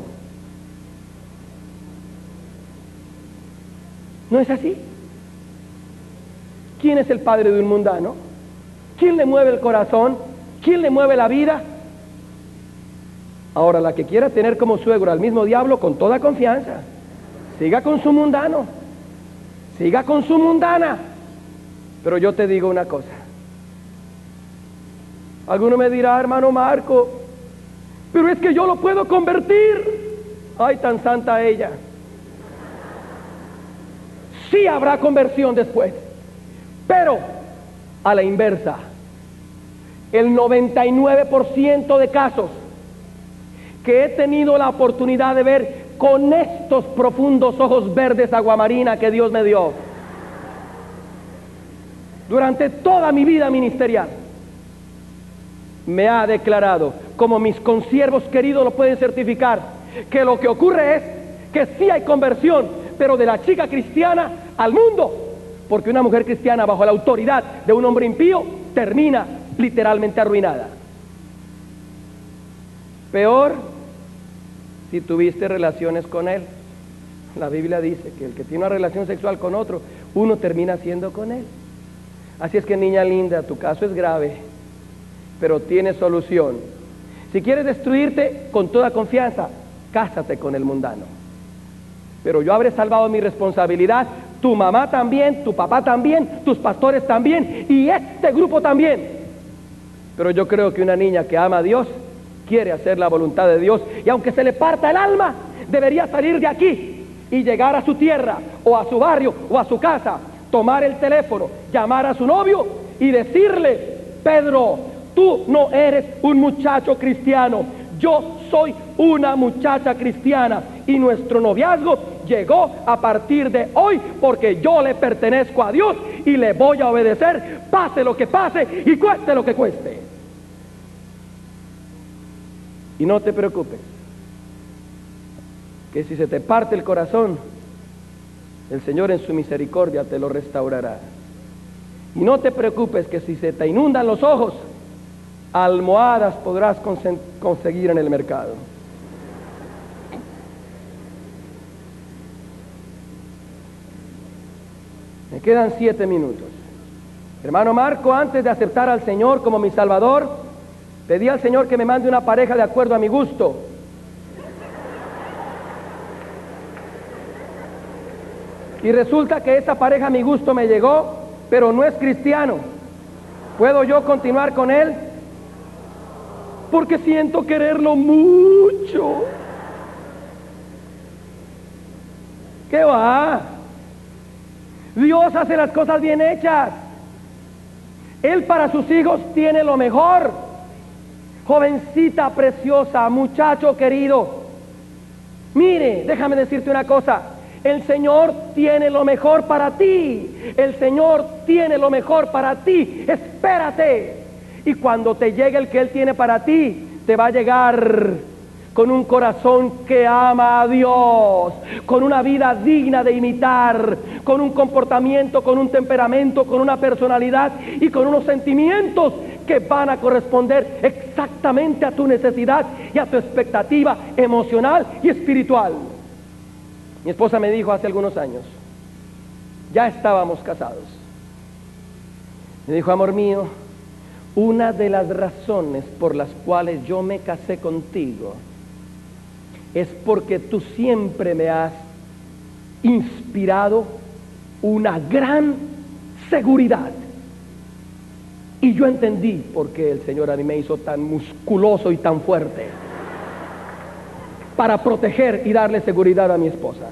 ¿No es así? ¿Quién es el padre de un mundano? ¿Quién le mueve el corazón? ¿Quién le mueve la vida? Ahora, la que quiera tener como suegro al mismo diablo, con toda confianza, siga con su mundano, siga con su mundana. Pero yo te digo una cosa. Alguno me dirá, hermano Marco, pero es que yo lo puedo convertir. Ay, tan santa ella. Sí habrá conversión después, pero a la inversa. El noventa y nueve por ciento de casos que he tenido la oportunidad de ver con estos profundos ojos verdes aguamarina que Dios me dio durante toda mi vida ministerial, me ha declarado, como mis consiervos queridos lo pueden certificar, que lo que ocurre es que sí hay conversión, pero de la chica cristiana al mundo, porque una mujer cristiana bajo la autoridad de un hombre impío termina literalmente arruinada. Peor si tuviste relaciones con él. La Biblia dice que el que tiene una relación sexual con otro, uno termina siendo con él. Así es que, niña linda, tu caso es grave, pero tiene solución. Si quieres destruirte, con toda confianza, cásate con el mundano. Pero yo habré salvado mi responsabilidad, tu mamá también, tu papá también, tus pastores también, y este grupo también. Pero yo creo que una niña que ama a Dios quiere hacer la voluntad de Dios, y aunque se le parta el alma, debería salir de aquí y llegar a su tierra, o a su barrio, o a su casa, tomar el teléfono, llamar a su novio y decirle: Pedro, tú no eres un muchacho cristiano, yo soy una muchacha cristiana, y nuestro noviazgo llegó a partir de hoy porque yo le pertenezco a Dios y le voy a obedecer, pase lo que pase y cueste lo que cueste. Y no te preocupes, que si se te parte el corazón, el Señor en su misericordia te lo restaurará. Y no te preocupes, que si se te inundan los ojos, almohadas podrás conseguir en el mercado. Me quedan siete minutos. Hermano Marco, antes de aceptar al Señor como mi Salvador, pedí al Señor que me mande una pareja de acuerdo a mi gusto. y resulta que esa pareja a mi gusto me llegó, pero no es cristiano, ¿puedo yo continuar con él? Porque siento quererlo mucho. ¿Qué va? Dios hace las cosas bien hechas. Él para sus hijos tiene lo mejor. Jovencita preciosa, muchacho querido, mire, déjame decirte una cosa. El Señor tiene lo mejor para ti. El Señor tiene lo mejor para ti. Espérate. Y cuando te llegue el que Él tiene para ti, te va a llegar con un corazón que ama a Dios, con una vida digna de imitar, con un comportamiento, con un temperamento, con una personalidad y con unos sentimientos que van a corresponder exactamente a tu necesidad y a tu expectativa emocional y espiritual. Mi esposa me dijo hace algunos años, ya estábamos casados, me dijo: amor mío, una de las razones por las cuales yo me casé contigo es porque tú siempre me has inspirado una gran seguridad. Y yo entendí por qué el Señor a mí me hizo tan musculoso y tan fuerte, para proteger y darle seguridad a mi esposa.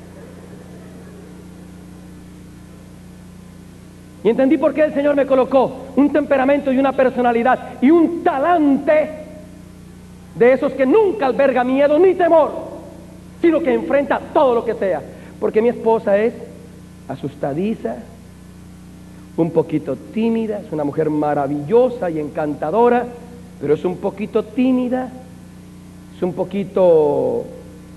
Y entendí por qué el Señor me colocó un temperamento y una personalidad y un talante de esos que nunca alberga miedo ni temor, sino que enfrenta todo lo que sea. Porque mi esposa es asustadiza, un poquito tímida, es una mujer maravillosa y encantadora, pero es un poquito tímida, es un poquito,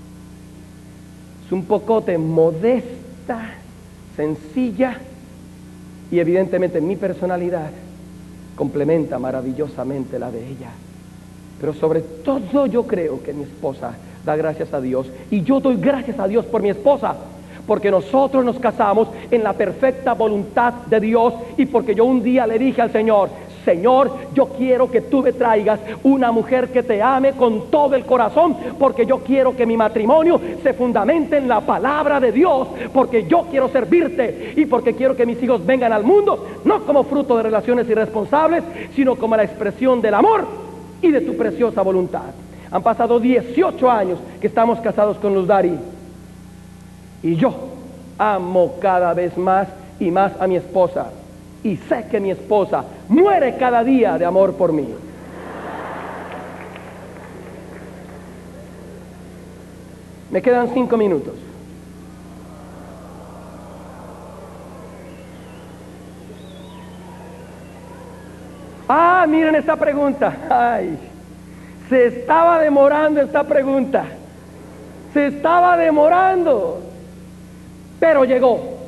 es un pocote modesta, sencilla, y evidentemente mi personalidad complementa maravillosamente la de ella. Pero sobre todo yo creo que mi esposa da gracias a Dios, y yo doy gracias a Dios por mi esposa, porque nosotros nos casamos en la perfecta voluntad de Dios, y porque yo un día le dije al Señor: Señor, yo quiero que tú me traigas una mujer que te ame con todo el corazón, porque yo quiero que mi matrimonio se fundamente en la palabra de Dios, porque yo quiero servirte y porque quiero que mis hijos vengan al mundo no como fruto de relaciones irresponsables, sino como la expresión del amor y de tu preciosa voluntad. Han pasado dieciocho años que estamos casados con Luz Dari, y yo amo cada vez más y más a mi esposa, y sé que mi esposa muere cada día de amor por mí. Me quedan cinco minutos. Ah, miren esta pregunta. Ay, se estaba demorando esta pregunta. Se estaba demorando, pero llegó.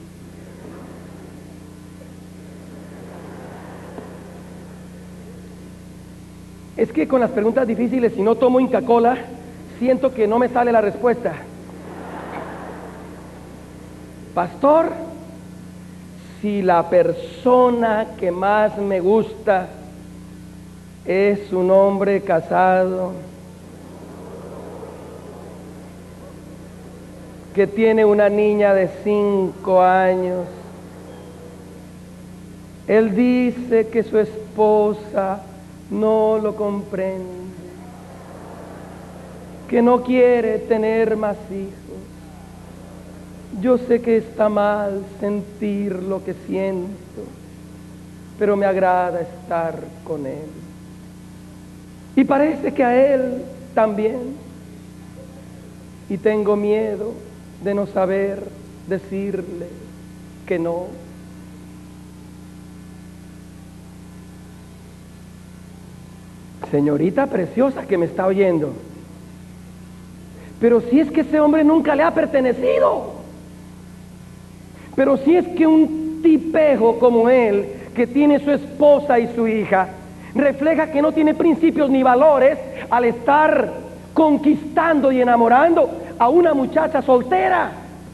Es que con las preguntas difíciles, si no tomo Inca Kola, siento que no me sale la respuesta. Pastor, si la persona que más me gusta es un hombre casado, que tiene una niña de cinco años, él dice que su esposa no lo comprende, que no quiere tener más hijos. Yo sé que está mal sentir lo que siento, pero me agrada estar con él. Y parece que a él también. Y tengo miedo de no saber decirle que no. Señorita preciosa que me está oyendo, pero si es que ese hombre nunca le ha pertenecido, pero si es que un tipejo como él, que tiene su esposa y su hija, refleja que no tiene principios ni valores al estar conquistando y enamorando a una muchacha soltera.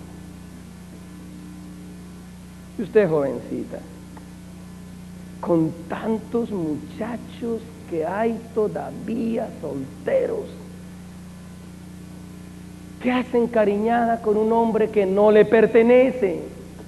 Y usted, jovencita, con tantos muchachos que hay todavía solteros, ¿Qué hace encariñada con un hombre que no le pertenece?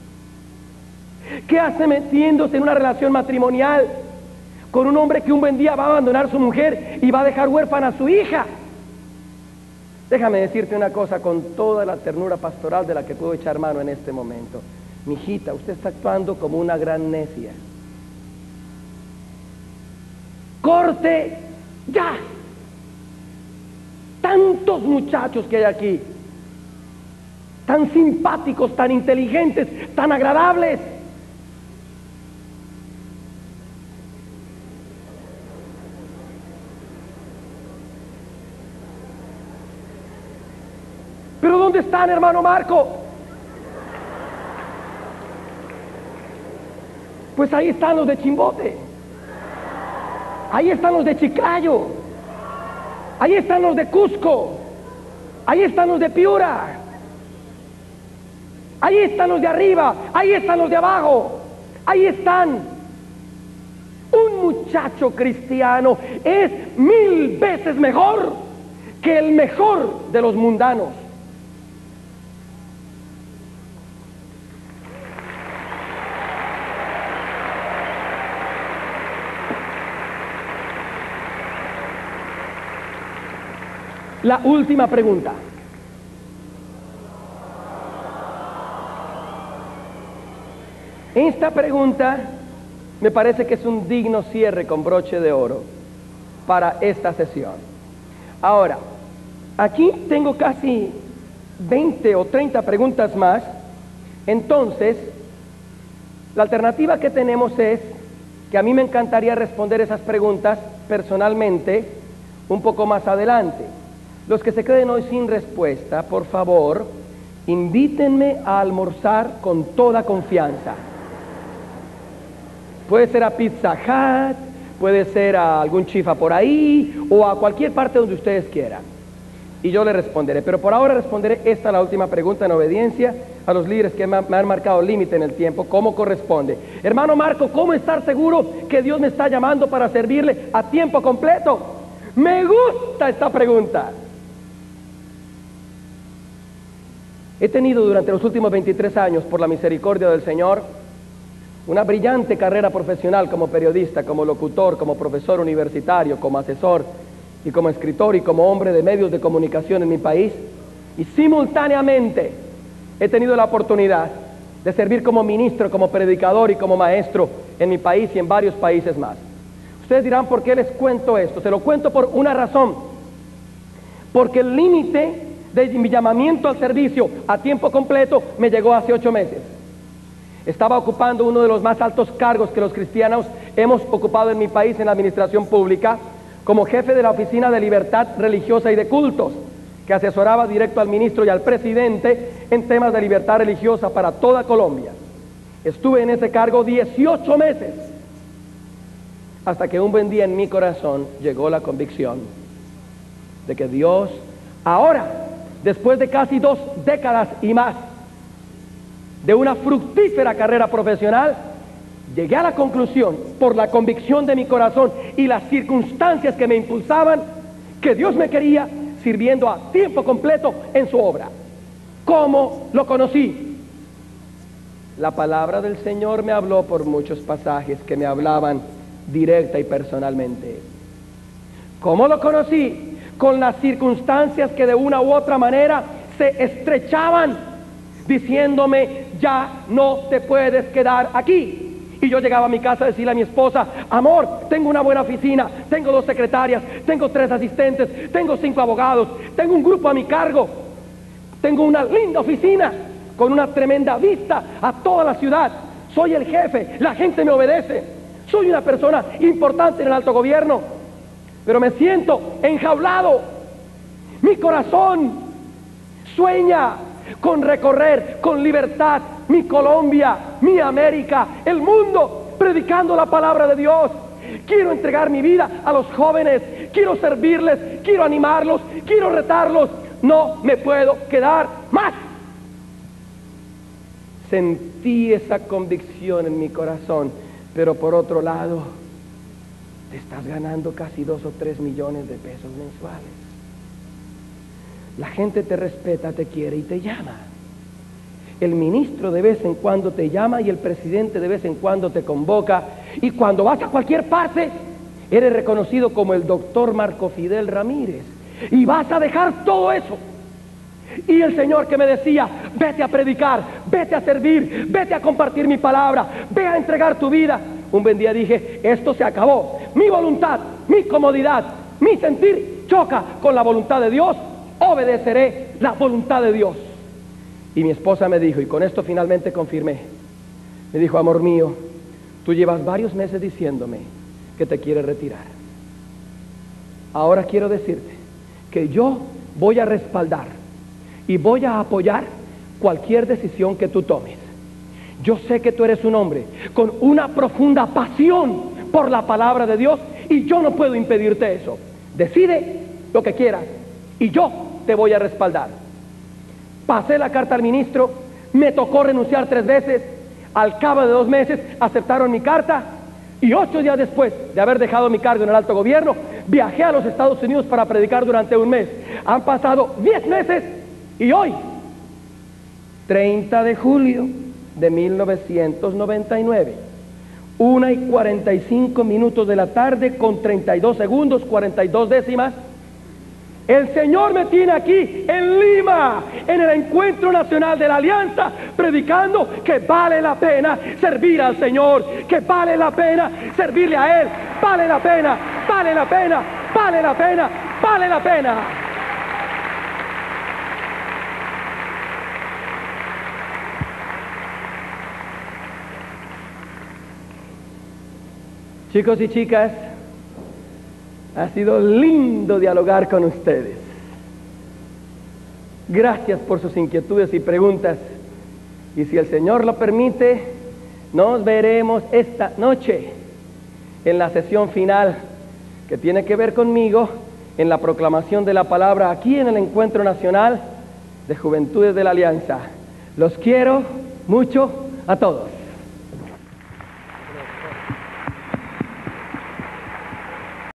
¿Qué hace metiéndose en una relación matrimonial con un hombre que un buen día va a abandonar a su mujer y va a dejar huérfana a su hija? Déjame decirte una cosa con toda la ternura pastoral de la que puedo echar mano en este momento. Mijita, usted está actuando como una gran necia. Corte ya. Tantos muchachos que hay aquí, tan simpáticos, tan inteligentes, tan agradables. Pero ¿dónde están, hermano Marco? Pues ahí están los de Chimbote, ahí están los de Chiclayo, ahí están los de Cusco, ahí están los de Piura, ahí están los de arriba, ahí están los de abajo, ahí están. Un muchacho cristiano es mil veces mejor que el mejor de los mundanos. La última pregunta. Esta pregunta me parece que es un digno cierre con broche de oro para esta sesión. Ahora, aquí tengo casi veinte o treinta preguntas más. Entonces, la alternativa que tenemos es que a mí me encantaría responder esas preguntas personalmente un poco más adelante. Los que se queden hoy sin respuesta, por favor, invítenme a almorzar con toda confianza. Puede ser a Pizza Hut, puede ser a algún chifa por ahí, o a cualquier parte donde ustedes quieran. Y yo le responderé. Pero por ahora responderé esta, la última pregunta, en obediencia a los líderes que me han marcado límite en el tiempo, como corresponde. Hermano Marco, ¿cómo estar seguro que Dios me está llamando para servirle a tiempo completo? Me gusta esta pregunta. He tenido durante los últimos veintitrés años, por la misericordia del Señor, una brillante carrera profesional como periodista, como locutor, como profesor universitario, como asesor y como escritor y como hombre de medios de comunicación en mi país. Y simultáneamente he tenido la oportunidad de servir como ministro, como predicador y como maestro en mi país y en varios países más. Ustedes dirán, ¿por qué les cuento esto? Se lo cuento por una razón. Porque el límite de mi llamamiento al servicio a tiempo completo me llegó hace ocho meses. Estaba ocupando uno de los más altos cargos que los cristianos hemos ocupado en mi país en la administración pública, como jefe de la Oficina de Libertad Religiosa y de Cultos, que asesoraba directo al ministro y al presidente en temas de libertad religiosa para toda Colombia. Estuve en ese cargo dieciocho meses, hasta que un buen día en mi corazón llegó la convicción de que Dios, ahora, después de casi dos décadas y más de una fructífera carrera profesional, llegué a la conclusión, por la convicción de mi corazón y las circunstancias que me impulsaban, que Dios me quería sirviendo a tiempo completo en su obra. ¿Cómo lo conocí? La palabra del Señor me habló por muchos pasajes que me hablaban directa y personalmente. ¿Cómo lo conocí? Con las circunstancias que de una u otra manera se estrechaban, diciéndome, ya no te puedes quedar aquí. Y yo llegaba a mi casa a decirle a mi esposa, amor, tengo una buena oficina, tengo dos secretarias, tengo tres asistentes, tengo cinco abogados, tengo un grupo a mi cargo, tengo una linda oficina con una tremenda vista a toda la ciudad, soy el jefe, la gente me obedece, soy una persona importante en el alto gobierno, pero me siento enjaulado. Mi corazón sueña con recorrer con libertad mi Colombia, mi América, el mundo, predicando la palabra de Dios. Quiero entregar mi vida a los jóvenes, quiero servirles, quiero animarlos, quiero retarlos. No me puedo quedar más. Sentí esa convicción en mi corazón, pero por otro lado, te estás ganando casi dos o tres millones de pesos mensuales. La gente te respeta, te quiere y te llama. El ministro de vez en cuando te llama y el presidente de vez en cuando te convoca. Y cuando vas a cualquier parte, eres reconocido como el doctor Marco Fidel Ramírez. Y vas a dejar todo eso. Y el Señor que me decía, vete a predicar, vete a servir, vete a compartir mi palabra, ve a entregar tu vida. Un buen día dije, esto se acabó. Mi voluntad, mi comodidad, mi sentir choca con la voluntad de Dios. Obedeceré la voluntad de Dios. Y mi esposa me dijo, y con esto finalmente confirmé, me dijo, amor mío, tú llevas varios meses diciéndome que te quieres retirar. Ahora quiero decirte que yo voy a respaldar y voy a apoyar cualquier decisión que tú tomes. Yo sé que tú eres un hombre con una profunda pasión por la palabra de Dios y yo no puedo impedirte eso. Decide lo que quieras y yo te voy a respaldar. Pasé la carta al ministro, me tocó renunciar tres veces, al cabo de dos meses aceptaron mi carta y ocho días después de haber dejado mi cargo en el alto gobierno, viajé a los Estados Unidos para predicar durante un mes. Han pasado diez meses y hoy, treinta de julio de mil novecientos noventa y nueve, una y cuarenta y cinco minutos de la tarde con treinta y dos segundos, cuarenta y dos décimas, el Señor me tiene aquí en Lima, en el Encuentro Nacional de la Alianza, predicando que vale la pena servir al Señor, que vale la pena servirle a Él, vale la pena, vale la pena, vale la pena, vale la pena. Chicos y chicas, ha sido lindo dialogar con ustedes. Gracias por sus inquietudes y preguntas. Y si el Señor lo permite, nos veremos esta noche en la sesión final que tiene que ver conmigo en la proclamación de la palabra aquí en el Encuentro Nacional de Juventudes de la Alianza. Los quiero mucho a todos.